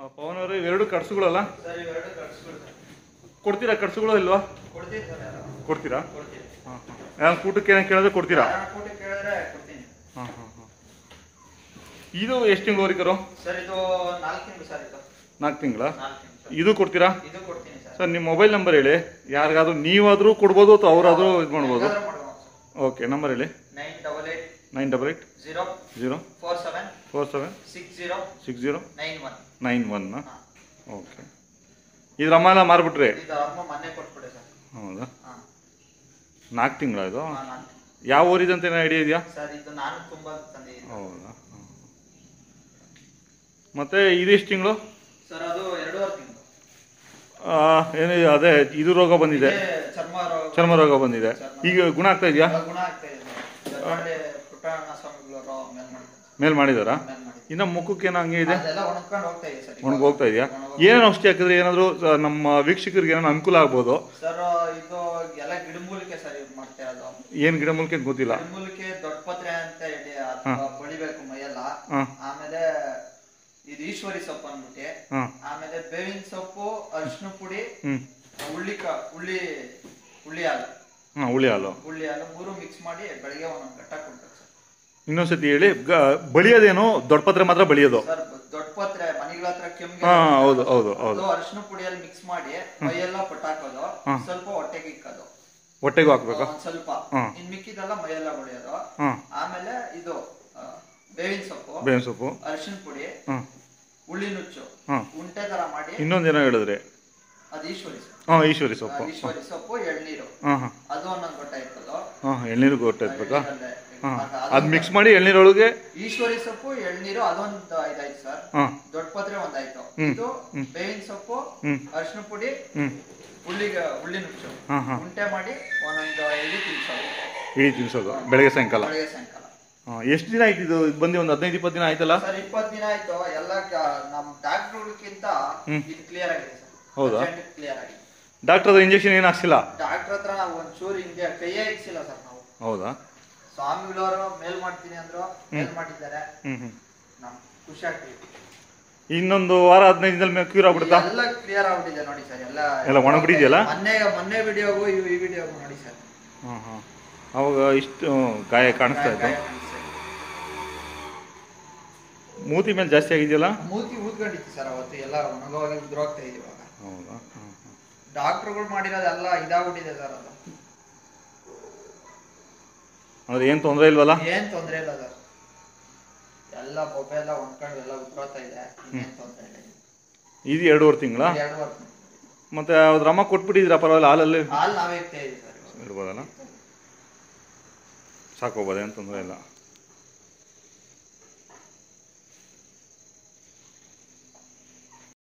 ಪವನ್ ಅವರೇ ಇವೆರಡು ಕಟ್ಸುಗಳಲ್ಲ ಸರ್ ಇವೆರಡು ಕಟ್ಸ್ಗಳು ಕೊಡ್ತೀರಾ ಕಟ್ಸುಗಳು ಇಲ್ವಾ ಕೊಡ್ತೀವಿ ಸರ್ ಕೊಡ್ತೀರಾ ಕೊಡ್ತೀವಿ ಹಾಂ ಹಾಂ ಕೂಟಕ್ಕೆ ಏನು ಕೇಳಿದ್ರೆ ಕೊಡ್ತೀರಾ ಕೂಟ ಕೇಳಿದ್ರೆ ಕೊಡ್ತೀನಿ ಹಾಂ ಹಾಂ ಹಾಂ ಇದು ಎಷ್ಟು ತಿಂಗಳವರೆಗೆ ಸರ್ ಇದು 4 ತಿಂಗಳು ಸರ್ ಇದು 4 ತಿಂಗಳ 4 ತಿಂಗಳು ಇದು ಕೊಡ್ತೀರಾ ಇದು ಕೊಡ್ತೀನಿ ಸರ್ ಸರ್ ನಿಮ್ಮ ಮೊಬೈಲ್ ನಂಬರ್ ಹೇಳಿ ಯಾರಿಗಾದ್ರೂ ನೀವಾದರೂ ಕೊಡ್ಬೋದು ಅಥವಾ ಅವರಾದರೂ ಇದು ಮಾಡ್ಬೋದು ಓಕೆ ನಂಬರ್ ಹೇಳಿ 988 0 0 47 60 60 91 91 ಓಕೆ ಇದ್ರ ಅಮ್ಮ ಎಲ್ಲ ಮಾರ್ಬಿಟ್ರಿ ಇದು ಅಮ್ಮ ಮೊನ್ನೆ ಕೊಟ್ಬಿಡೆ ಸರ್ ಹೌದಾ ಹಾಂ 4 ತಿಂಗಳ ಇದು 4 ಯಾವ ಊರಿದಂತ ಏನೋ ಐಡಿಯಾ ಇದೆಯಾ ಸರ್ ಇದು ನಾನು ತುಂಬಾ ತಂದಿದ್ದೀನಿ ಹೌದಾ ಮತ್ತೆ ಇದೆಷ್ಟು ತಿಂಗಳು ಸರ್ ಅದು 2.5 ತಿಂಗಳು ಏನಿದೆ ಅದೇ ಇದು ರೋಗ ಬಂದಿದೆ ಚರ್ಮ ರೋಗ ಬಂದಿದೆ ಈಗ ಗುಣ ಆಗ್ತಾ ಇದೆಯಾ ಗುಣ ಆಗ್ತಾ ಇದೆ ಒಳ್ಳೆ ಪುಟ್ಟಣ್ಣ ಸ್ವಾಮಿಗಳು ಮೇಲ್ ಮಾಡಿದಾರಾ ಇನ್ನು ಮುಖಕ್ಕೆ ಏನೋ ಹಂಗೆ ಇದೆ ಅದೆಲ್ಲ ಒಣಗ್ಕೊಂಡು ಹೋಗ್ತಾ ಇದೆ ಸರ್ ಒಣಗಿ ಹೋಗ್ತಾ ಇದೆಯಾ ಏನೇನು ಔಷಧಿ ಹಾಕಿದ್ರೆ ಏನಾದರೂ ನಮ್ಮ ವೀಕ್ಷಕರಿಗೆ ಏನೋ ಅನುಕೂಲ ಆಗ್ಬೋದು ಸರ್ ಇದು ಎಲ್ಲ ಗಿಡಮೂಲಿಕೆ ಸರ್ ಯೂಸ್ ಮಾಡ್ತಾ ಇರೋದು ಏನು ಗಿಡಮೂಲಿಕೆ ಗೊತ್ತಿಲ್ಲ ಗಿಡಮೂಲಿಕೆ ದೊಡ್ಡ ಪತ್ರೆ ಅಂತ ಹೇಳಿ ಬಳಿಬೇಕು ಮೈಯೆಲ್ಲ ಆಮೇಲೆ ಇದು ಈಶ್ವರಿ ಸೊಪ್ಪು ಅಂದ್ಬಿಟ್ಟು ಆಮೇಲೆ ಬೇವಿನ ಸೊಪ್ಪು ಅರಿಶಿನ ಪುಡಿ ಹುಳಿ ಹಾಲು ಮೂರು ಮಿಕ್ಸ್ ಮಾಡಿ ಬೆಳಿಗ್ಗೆ ಒಂದೊಂದು ಘಟ್ಟ ಕೊಡ್ತಾರೆ ಸರ್ ಇನ್ನೊಂದ್ಸತಿ ಹೇಳಿ ಬಳಿಯೋದೇನು ದೊಡ್ಡ ಪತ್ರೆ ಮಾತ್ರ ಬಳಿಯೋದು ಸರ್ ದೊಡ್ಡ ಪತ್ರೆ ಮನೆಗಳ ಹತ್ರ ಕೆಮ್ಮು ಹೌದು ಹೌದು ಹೌದು ಅರಿಶಿನ ಪುಡಿಯಲ್ಲಿ ಮಿಕ್ಸ್ ಮಾಡಿ ಮೈಯೆಲ್ಲ ಪಟ್ಟಾಕೋದು ಸ್ವಲ್ಪ ಹೊಟ್ಟೆಗೆ ಇಕ್ಕೋದು ಹೊಟ್ಟೆಗೂ ಹಾಕ್ಬೇಕಾ ಸ್ವಲ್ಪ ಇನ್ ಮಿಕ್ಕಿದೆಲ್ಲ ಮೈಯೆಲ್ಲ ಹೊಡೆಯೋದು ಆಮೇಲೆ ಇದು ಬೇವಿನ ಸೊಪ್ಪು ಅರಿಶಿನ ಪುಡಿ ಉಳ್ಳಿ ನುಚ್ಚು ಉಂಟೆ ತರ ಮಾಡಿ ಇನ್ನೊಂದೇನೋ ಹೇಳಿದ್ರೆ ಅದು ಈಶ್ವರಿ ಸೊಪ್ಪು ಎಳ್ನೀರು ಅದು ಒಂದೊಂದು ಗೊಟ್ಟ ಇರ್ತದೋ ಎಳ್ನೀರು ಗೊಟ್ಟ ಇರ್ಬೇಕಾ ಅದ್ ಮಿಕ್ಸ್ ಮಾಡಿ ಎಳ್ನೀರೊಳಗೆ ಈಶ್ವರಿ ಸೊಪ್ಪು ಎಳ್ನೀರು ಅದೊಂದು ಇದಾಯ್ತು ಸರ್ ದೊಡ್ಡ ಪತ್ರೆ ಒಂದಾಯ್ತು ಇದು ಬೇವಿನ ಸೊಪ್ಪು ಅರಿಶಿನ ಪುಡಿ ಉಳ್ಳಿ ನುಚ್ಚು ಉಂಟೆ ಮಾಡಿ ಒಂದೊಂದು ಇಡೀ ತಿನ್ಸೋದು ಬೆಳಗ್ಗೆ ಸಾಯಂಕಾಲ ಎಷ್ಟು ದಿನ ಆಯ್ತು ಇದು ಬಂದು ಒಂದು 15-20 ದಿನ ಆಯ್ತಲ್ಲ ಸರ್ 20 ದಿನ ಆಯ್ತು ಎಲ್ಲ ನಮ್ ಡಾಕ್ಟರ್ಗಿಂತ ಇದು ಕ್ಲಿಯರ್ ಆಗಿದೆ ಸರ್ ಹೌದಾ ಕ್ಲಿಯರ್ ಆಗಿದೆ ಡಾಕ್ಟರ್ ಹತ್ರ ಇಂಜೆಕ್ಷನ್ ಏನು ಹಾಕ್ಸಿಲ್ಲ ಡಾಕ್ಟರ್ ಹತ್ರ ನಾವು ಒಂಚೂರು ಹಿಂಗೆ ಕೈಯೇ ಇಕ್ಸಿಲ್ಲ ಸರ್ ನಾವು ಹೌದಾ ಸ್ವಾಮಿಗಳವರು ಮೇಲ್ ಮಾಡ್ತೀನಿ ಅಂದ್ರು ಮೇಲ್ ಮಾಡಿದ್ದಾರೆ ನಮ್ ಖುಷಿ ಆಗ್ತಿದೆ ಇನ್ನೊಂದು ವಾರ 15 ದಿನದಲ್ಲಿ ಕ್ಯೂರ್ ಆಗ್ಬಿಡುತ್ತಾ ಎಲ್ಲ ಕ್ಲಿಯರ್ ಆಗ್ಬಿಟ್ಟಿದೆ ನೋಡಿ ಸರ್ ಎಲ್ಲ ಒಣಗ್ಬಿಟ್ಟಿದೆಯಲ್ಲ ಮೊನ್ನೆ ವಿಡಿಯೋಗೂ ಈ ವಿಡಿಯೋಗೂ ನೋಡಿ ಸರ್ ಅವಾಗ ಇಷ್ಟು ಗಾಯ ಕಾಣಿಸ್ತಾ ಇತ್ತು ಮೂತಿ ಮೇಲೆ ಜಾಸ್ತಿ ಆಗಿದೆಯಲ್ಲ ಮೂತಿ ಊದ್ಕೊಂಡಿತ್ತು ಸರ್ ಅವತ್ತು ಎಲ್ಲ ಒಣಗೋಗಿ ಉದ್ರೋಗ್ತಾ ಇದೆ ಇವಾಗ ಹೌದಾ ಡಾಕ್ಟರ್ಗಳು ಮಾಡಿರೋದೆಲ್ಲ ಇದಾಗ್ಬಿಟ್ಟಿದೆ ಸರ್ ಅದು ಅಂದ್ರೆ ಏನ್ ತೊಂದರೆ ಇಲ್ವಲ್ಲ ಏನ್ ತೊಂದರೆ ಇಲ್ಲ ಸರ್ ಎಲ್ಲ ಬೊಬ್ಬೆ ಎಲ್ಲ ಒಣ್ಕೊಂಡು ಎಲ್ಲ ಉದ್ರೋಗ್ತಾ ಇದೆ ಏನ್ ತೊಂದರೆ ಇಲ್ಲ ಇದು 2.5 ತಿಂಗಳ ಮತ್ತೆ ಅದ್ರ ಅಮ್ಮ ಕೊಟ್ಬಿಟ್ಟಿದ್ದೀರಾ ಪರವಾಗಿಲ್ಲ ಹಾಲು ನಾವೇ ಇಡ್ತಾ ಇದೀವಿ ಸರ್ ಇಡ್ಬೋದಲ್ಲ ಸಾಕೋಬೋದೇನು ತೊಂದರೆ ಇಲ್ಲ